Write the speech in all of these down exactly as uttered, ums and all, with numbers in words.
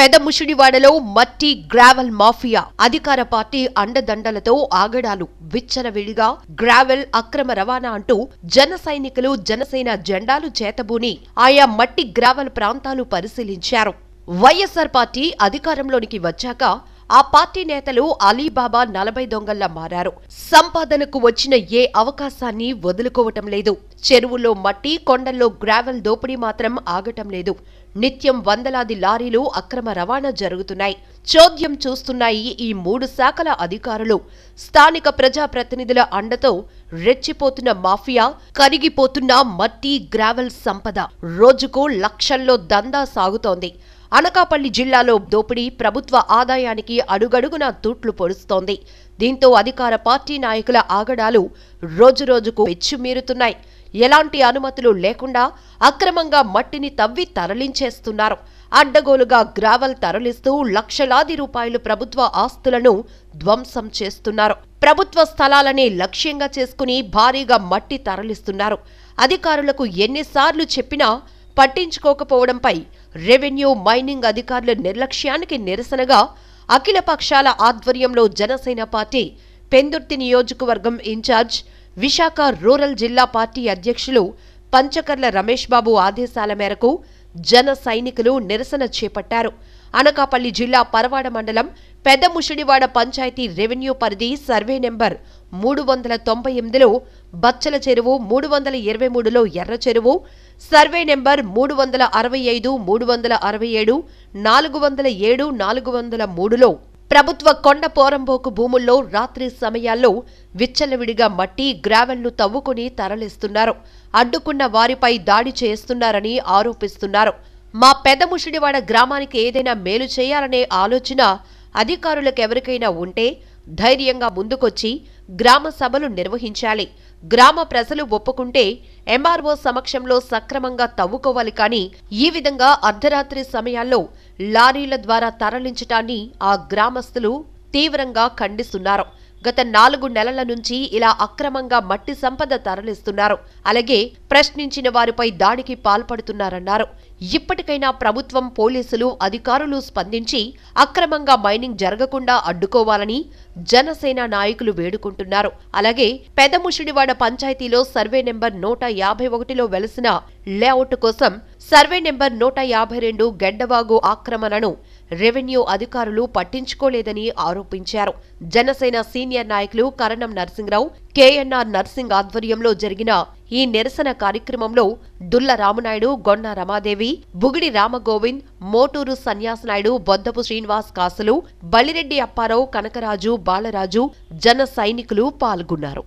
పెదముషిడివాడలో మట్టి gravel mafia అధికార party అండదండలతో ఆగడాలు విచ్చలవిడిగా గ్రావెల్ అక్రమ రవాణా అంటూ జన సైనికులు జనసేన జెండాలు చేతబూని ఆయా మట్టి గ్రావెల్ ప్రాంతాలు పరిశీలించారు. వైఎస్ఆర్ పార్టీ అధికారంలోనికి వచ్చాక ఆ పార్టీ నేతలు అలీబాబా నలభై దొంగల్లా మారారు. సంపాదనకు వచ్చిన ఏ అవకాశాన్ని వదులుకోవటం లేదు. చెరువుల్లో మట్టి, కొండల్లో గ్రావెల్ దోపిడీ మాత్రం ఆగటం లేదు. నిత్యం వందలాది లారీలు అక్రమ రవాణా జరుగుతున్నాయి. చోద్యం చూస్తున్నాయి ఈ మూడు శాఖల అధికారులు. స్థానిక ప్రజాప్రతినిధుల అండతో రెచ్చిపోతున్న మాఫియా, కరిగిపోతున్న మట్టి గ్రావెల్ సంపద రోజుకు లక్షల్లో దందా సాగుతోంది. అనకాపల్లి జిల్లాలో దోపిడీ ప్రభుత్వ ఆదాయానికి అడుగడుగునా తూట్లు పొడుస్తోంది. దీంతో అధికార పార్టీ నాయకుల ఆగడాలు రోజురోజుకు పెచ్చుమీరుతున్నాయి. ఎలాంటి అనుమతులు లేకుండా అక్రమంగా మట్టిని తవ్వి తరలించేస్తున్నారు. అడ్డగోలుగా గ్రావెల్ తరలిస్తూ లక్షలాది రూపాయలు ప్రభుత్వ ఆస్తులను ధ్వంసం చేస్తున్నారు. ప్రభుత్వ స్థలాలనే లక్ష్యంగా చేసుకుని భారీగా మట్టి తరలిస్తున్నారు. అధికారులకు ఎన్నిసార్లు చెప్పినా పట్టించుకోకపోవడంపై రెవెన్యూ, మైనింగ్ అధికారుల నిర్లక్ష్యానికి నిరసనగా అఖిల పక్షాల ఆధ్వర్యంలో జనసేన పార్టీ పెందుర్తి నియోజకవర్గం ఇన్ఛార్జ్, విశాఖ రూరల్ జిల్లా పార్టీ అధ్యక్షులు పంచకర్ల రమేష్ బాబు ఆదేశాల మేరకు జన సైనికులు నిరసన చేపట్టారు. అనకాపల్లి జిల్లా పరవాడ మండలం పెదముషిడివాడ పంచాయతీ రెవెన్యూ పరిధి సర్వే నెంబర్ మూడు వందల తొంభై ఎనిమిదిలో బచ్చల చెరువు, మూడు వందల ఇరవై మూడులో ఎర్ర చెరువు, సర్వే నెంబర్ మూడు వందల అరవై ఐదు, మూడు వందల అరవై ఏడు, నాలుగు వందల ఏడు, నాలుగు వందల మూడులో ప్రభుత్వ కొండ పోరంబోకు భూముల్లో రాత్రి సమయాల్లో విచ్చలవిడిగా మట్టి, గ్రావెల్ను తవ్వుకుని తరలిస్తున్నారు. అడ్డుకున్న వారిపై దాడి చేస్తున్నారని ఆరోపిస్తున్నారు. మా పెదముషిడివాడ గ్రామానికి ఏదైనా మేలు చేయాలనే ఆలోచన అధికారులకెవరికైనా ఉంటే ధైర్యంగా ముందుకొచ్చి గ్రామ సభలు నిర్వహించాలి. గ్రామ ప్రజలు ఒప్పుకుంటే ఎంఆర్ఓ సమక్షంలో సక్రమంగా తవ్వుకోవాలి. కానీ ఈ విధంగా అర్ధరాత్రి సమయాల్లో లారీల ద్వారా తరలించటాన్ని ఆ గ్రామస్తులు తీవ్రంగా ఖండిస్తున్నారు. గత నాలుగు నెలల నుంచి ఇలా అక్రమంగా మట్టి సంపద తరలిస్తున్నారు. అలాగే ప్రశ్నించిన వారిపై దాడికి పాల్పడుతున్నారన్నారు. ఇప్పటికైనా ప్రభుత్వం, పోలీసులు, అధికారులు స్పందించి అక్రమంగా మైనింగ్ జరగకుండా అడ్డుకోవాలని జనసేన నాయకులు వేడుకుంటున్నారు. అలాగే పెదముషిడివాడ పంచాయతీలో సర్వే నెంబర్ నూట యాభై ఒకటిలో వెలసిన లేఅవుట్ కోసం సర్వే నెంబర్ నూట యాభై రెండు గెడ్డవాగు ఆక్రమణను రెవెన్యూ అధికారులు పట్టించుకోలేదని ఆరోపించారు. జనసేన సీనియర్ నాయకులు కరణం నర్సింగరావు, కేఎన్ఆర్ నర్సింగ్ ఆధ్వర్యంలో జరిగిన ఈ నిరసన కార్యక్రమంలో దుల్ల రామనాయుడు, గొన్న రమాదేవి, బుగిడి రామగోవింద్, మోటూరు సన్యాసనాయుడు, బొద్దపు శ్రీనివాస్ కాసులు, బలిరెడ్డి అప్పారావు, కనకరాజు, బాలరాజు, జన సైనికులు పాల్గొన్నారు.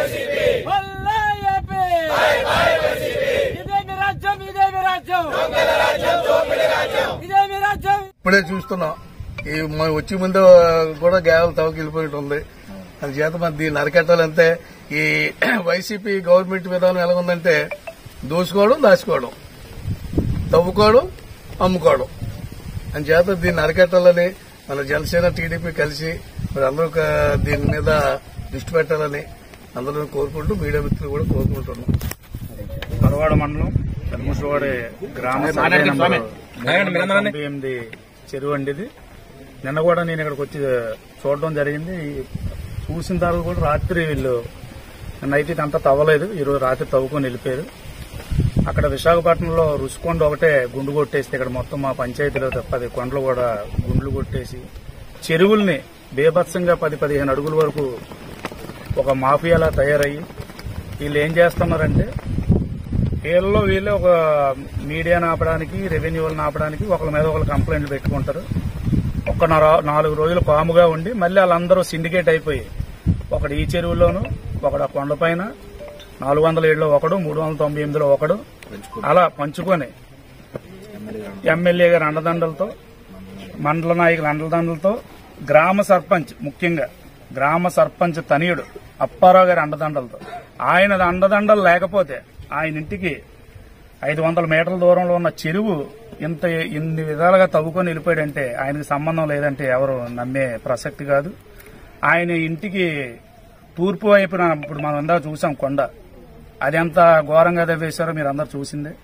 ఇప్పుడే చూస్తున్నాం, ఈ వచ్చే ముందు కూడా గ్యావెల్ తవ్వకెళ్ళిపోయినట్టు ఉంది. అది చేత మరి దీన్ని అరికట్టాలంటే ఈ వైసీపీ గవర్నమెంట్ విధానం ఎలా ఉందంటే దోసుకోవడం, దాచుకోవడం, తవ్వుకోవడం, అమ్ముకోవడం. అని చేత దీన్ని అరికట్టాలని మన జనసేన, టీడీపీ కలిసి మరి అందరూ దీని మీద దృష్టి పెట్టాలని అందరూ కోరుకుంటూ మీడియా మిత్రులు కూడా కోరుకుంటున్నాం. పరవాడ మండలం పెదముషిడివాడ గ్రామ ఎనిమిది చెరువు అండి ఇది. నిన్న కూడా నేను ఇక్కడికి వచ్చి చూడడం జరిగింది. చూసిన తర్వాత కూడా రాత్రి వీళ్ళు నైట్ అంతా తవ్వలేదు, ఈరోజు రాత్రి తవ్వుకొని వెళ్ళిపోయారు. అక్కడ విశాఖపట్నంలో రుషికొండ ఒకటే గుండు కొట్టేసి ఇక్కడ మొత్తం మా పంచాయతీలో పది కొండలు కూడా గుండ్లు కొట్టేసి చెరువుల్ని బేభత్సంగా పది పదిహేను అడుగుల వరకు ఒక మాఫియాలా తయారయ్యి వీళ్ళు ఏం చేస్తున్నారంటే వీళ్ళలో వీళ్ళే ఒక మీడియాను ఆపడానికి, రెవెన్యూలను ఆపడానికి ఒకరి మీద ఒకరు కంప్లైంట్లు పెట్టుకుంటారు. ఒక నాలుగు రోజులు కాముగా ఉండి మళ్ళీ వాళ్ళందరూ సిండికేట్ అయిపోయి ఒకడు ఈ చెరువులోను, ఒకడు ఆ కొండపైన, నాలుగు వందల ఏడులో ఒకడు, మూడు వందల తొంభై ఎనిమిదిలో ఒకడు అలా పంచుకొని ఎమ్మెల్యే గారి అండదండలతో, మండల నాయకుల అండదండలతో, గ్రామ సర్పంచ్, ముఖ్యంగా గ్రామ సర్పంచ్ తనయుడు అప్పారావు గారి అండదండలతో, ఆయన అండదండలు లేకపోతే ఆయన ఇంటికి ఐదు వందల మీటర్ల దూరంలో ఉన్న చెరువు ఇంత ఇన్ని విధాలుగా తవ్వుకొని వెళ్ళిపోయాడంటే ఆయనకి సంబంధం లేదంటే ఎవరు నమ్మే ప్రసక్తి కాదు. ఆయన ఇంటికి తూర్పు వైపున ఇప్పుడు మనం అందరూ చూసాం కొండ, అది ఎంత ఘోరంగా తవ్వేశారో మీరు అందరూ చూసిందే.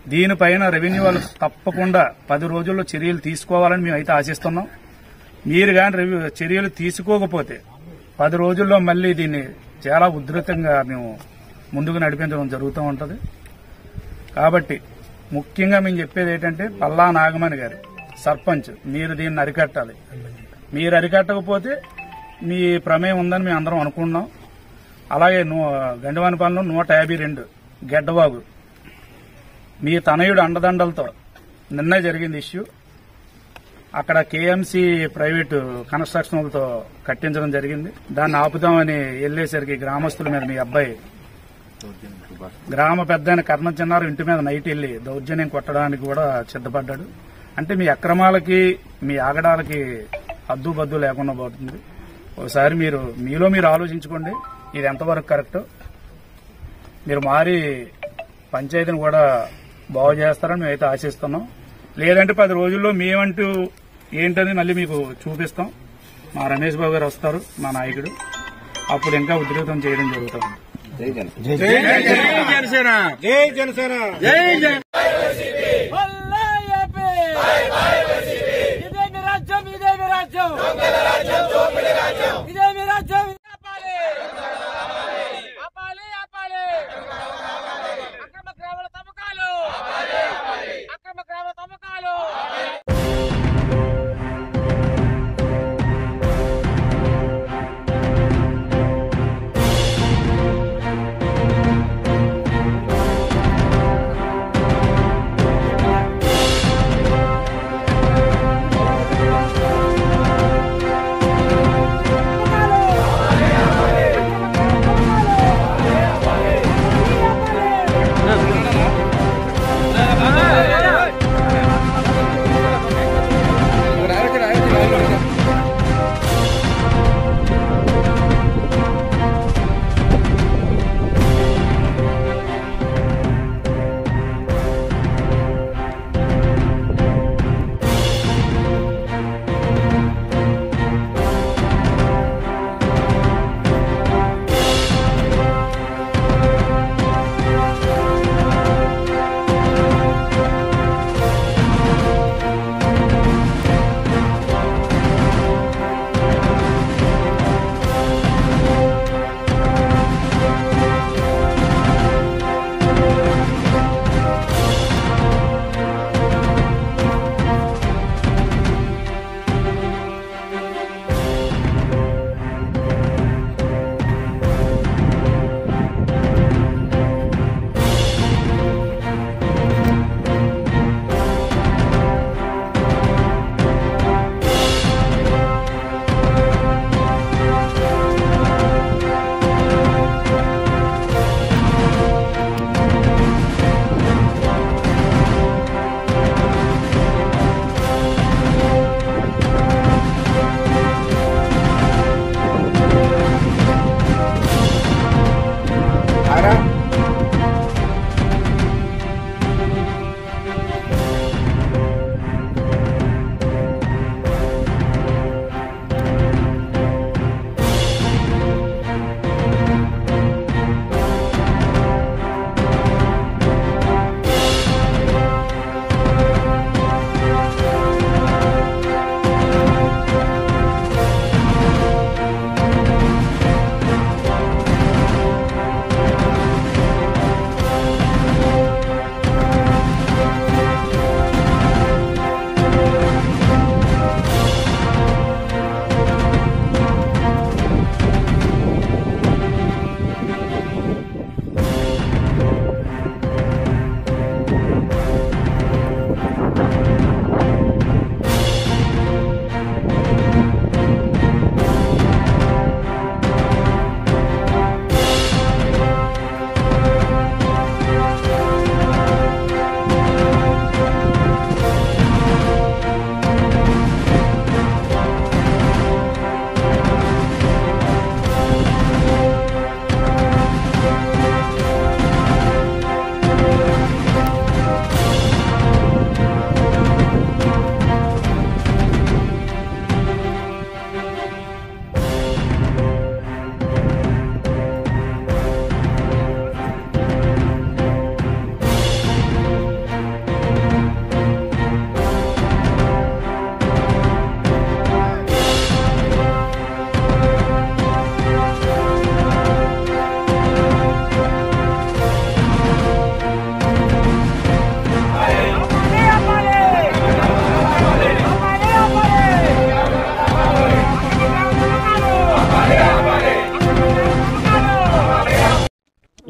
దీనిపైన రెవెన్యూ వాళ్ళు తప్పకుండా పది రోజుల్లో చర్యలు తీసుకోవాలని మేమైతే ఆశిస్తున్నాం. మీరు కానీ చర్యలు తీసుకోకపోతే పది రోజుల్లో మళ్లీ దీన్ని చాలా ఉధృతంగా మేము ముందుకు నడిపించడం జరుగుతూ ఉంటుంది. కాబట్టి ముఖ్యంగా మేము చెప్పేది ఏంటంటే పల్లా నాగమణి గారు సర్పంచ్, మీరు దీన్ని అరికట్టాలి. మీరు అరికట్టకపోతే మీ ప్రమేయం ఉందని మేము అందరం అనుకున్నాం. అలాగే గండివానిపాలెంలో నూట యాభై రెండు గెడ్డవాగు మీ తనయుడు అండదండలతో నిన్నే జరిగింది ఇష్యూ. అక్కడ కేఎంసీ ప్రైవేటు కన్స్ట్రక్షన్లతో కట్టించడం జరిగింది. దాన్ని ఆపుదామని వెళ్లేసరికి గ్రామస్తుల మీద మీ అబ్బాయి గ్రామ పెద్ద అయిన కర్ణం చిన్నారు ఇంటి మీద నైట్ వెళ్లి దౌర్జన్యం కొట్టడానికి కూడా సిద్దపడ్డాడు. అంటే మీ అక్రమాలకి మీ ఆగడాలకి హద్దు బద్దు లేకుండా పోతుంది. ఒకసారి మీరు మీలో మీరు ఆలోచించుకోండి, ఇది ఎంతవరకు కరెక్ట్. మీరు మారి పంచాయతీని కూడా బాగు చేస్తారని మేమైతే ఆశిస్తున్నాం. లేదంటే పది రోజుల్లో మేమంటూ ఏంటని మళ్ళీ మీకు చూపిస్తాం. మా రమేష్ బాబు గారు వస్తారు, మా నాయకుడు, అప్పుడు ఇంకా ఉధృతం చేయడం జరుగుతుంది. జై జనసేన, జై జనసేన, జై జన ఇదేమి రాజ్యం, ఇదేమి రాజ్యం, ఇదేమి రాజ్యం. ఆపాలి, ఆపాలి అక్రమ గ్రామాల తవ్వకాలు, అక్రమ గ్రామ తవ్వకాలు.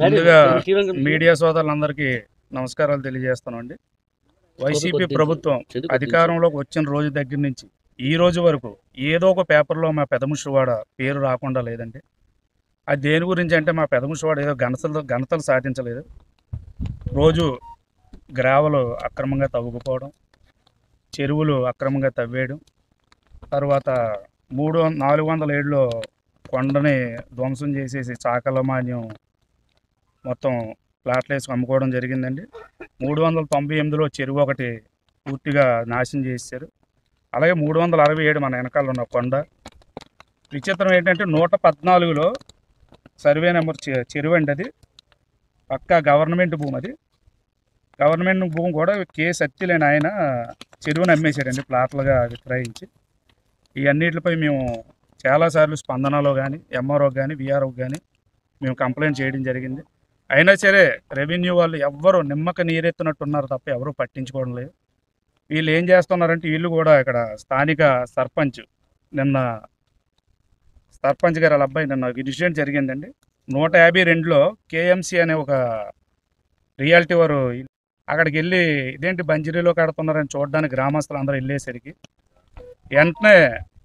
ముందుగా మీడియా సోదరులందరికీ నమస్కారాలు తెలియజేస్తానండి. వైసీపీ ప్రభుత్వం అధికారంలోకి వచ్చిన రోజు దగ్గర నుంచి ఈ రోజు వరకు ఏదో ఒక పేపర్లో మా పెదముషివాడ పేరు రాకుండా లేదండి. అది దేని గురించి అంటే మా పెదముషివాడ ఏదో ఘనతలు ఘనతలు సాధించలేదు. రోజు గ్రావలు అక్రమంగా తవ్వుకుపోవడం, చెరువులు అక్రమంగా తవ్వేయడం, తర్వాత మూడు నాలుగు వందల ఏడులో కొండని ధ్వంసం చేసేసి చాకలమాన్యం మొత్తం ప్లాట్లు వేసి అమ్ముకోవడం జరిగిందండి. మూడు వందల తొంభై ఎనిమిదిలో చెరువు ఒకటి పూర్తిగా నాశనం చేశారు. అలాగే మూడు వందల అరవై ఏడు మన వెనకాల ఉన్న కొండ. విచిత్రం ఏంటంటే నూట పద్నాలుగులో సర్వే నెంబర్ చెరువు అండి. అది పక్కా గవర్నమెంట్ భూమి. అది గవర్నమెంట్ భూమి కూడా కే సత్యలేని ఆయన చెరువుని అమ్మేశాడండి ప్లాట్లుగా విక్రయించి. ఈ అన్నిటిపై మేము చాలాసార్లు స్పందనలో కానీ ఎంఆర్ఓకి కానీ విఆర్ఓకి కానీ మేము కంప్లైంట్ చేయడం జరిగింది. అయినా సరే రెవెన్యూ వాళ్ళు ఎవ్వరూ నిమ్మక నీరెత్తున్నట్టున్నారు తప్ప ఎవరూ పట్టించుకోవడం లేదు. వీళ్ళు ఏం చేస్తున్నారంటే వీళ్ళు కూడా ఇక్కడ స్థానిక సర్పంచ్ నిన్న సర్పంచ్ గారు వాళ్ళ అబ్బాయి నిన్న ఇన్సిడెంట్ జరిగిందండి. నూట యాభై రెండులో కేఎంసీ అనే ఒక రియాలిటీ వారు అక్కడికి వెళ్ళి ఇదేంటి బంజరీలో కడుతున్నారని చూడడానికి గ్రామస్తులు అందరూ వెళ్ళేసరికి వెంటనే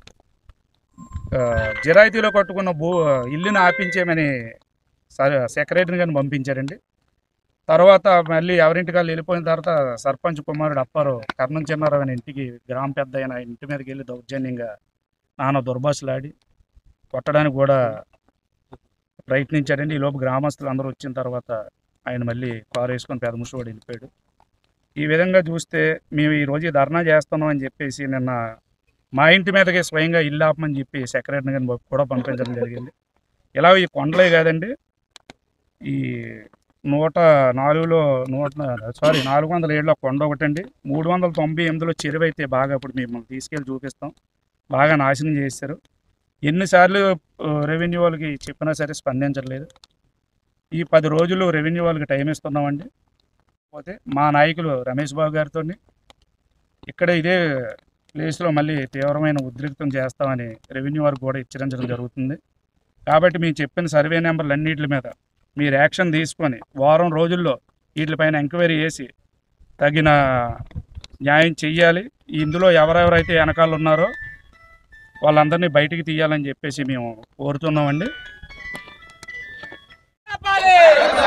జిరాయితీలో కట్టుకున్న భూ ఇల్లుని ఆపించేమని సెక్రటరీని కానీ పంపించారండి. తర్వాత మళ్ళీ ఎవరింటికి వాళ్ళు వెళ్ళిపోయిన తర్వాత సర్పంచ్ కుమారుడు అప్పారు కర్ణం చిన్నారావు అనే ఇంటికి గ్రామ పెద్ద అయిన ఇంటి మీదకి వెళ్ళి దౌర్జన్యంగా నాన్న దుర్భాషలాడి కొట్టడానికి కూడా ప్రయత్నించాడండి. ఈ లోపు గ్రామస్తులు అందరూ వచ్చిన తర్వాత ఆయన మళ్ళీ కారు వేసుకొని పెదముషివాడు వెళ్ళిపోయాడు. ఈ విధంగా చూస్తే మేము ఈరోజు ధర్నా చేస్తున్నాం అని చెప్పేసి నిన్న మా ఇంటి మీదకే స్వయంగా ఇల్లు ఆపమని చెప్పి సెక్రటరీని కానీ కూడా పంపించడం జరిగింది. ఇలా ఈ కొండలే కాదండి, ఈ నూట నాలుగులో నూట సారీ నాలుగు వందల ఏడులో కొండ ఒకటండి. మూడు వందల తొంభై ఎనిమిదిలో చెరువు అయితే బాగా ఇప్పుడు మిమ్మల్ని తీసుకెళ్ళి చూపిస్తాం, బాగా నాశనం చేశారు. ఎన్నిసార్లు రెవెన్యూ వాళ్ళకి చెప్పినా సరే స్పందించట్లేదు. ఈ పది రోజులు రెవెన్యూ వాళ్ళకి టైం ఇస్తున్నామండి. పోతే మా నాయకులు రమేష్ బాబు గారితో ఇక్కడ ఇదే ప్లేస్లో మళ్ళీ తీవ్రమైన ఉద్రిక్తం చేస్తామని రెవెన్యూ వారికి కూడా హెచ్చరించడం జరుగుతుంది. కాబట్టి మేము చెప్పిన సర్వే నెంబర్లు అన్నింటి మీద మీరు యాక్షన్ తీసుకొని వారం రోజుల్లో వీటిపైన ఎంక్వైరీ చేసి తగిన న్యాయం చెయ్యాలి. ఇందులో ఎవరెవరైతే వెనకాల ఉన్నారో వాళ్ళందరినీ బయటికి తీయాలని చెప్పేసి మేము కోరుతున్నామండి.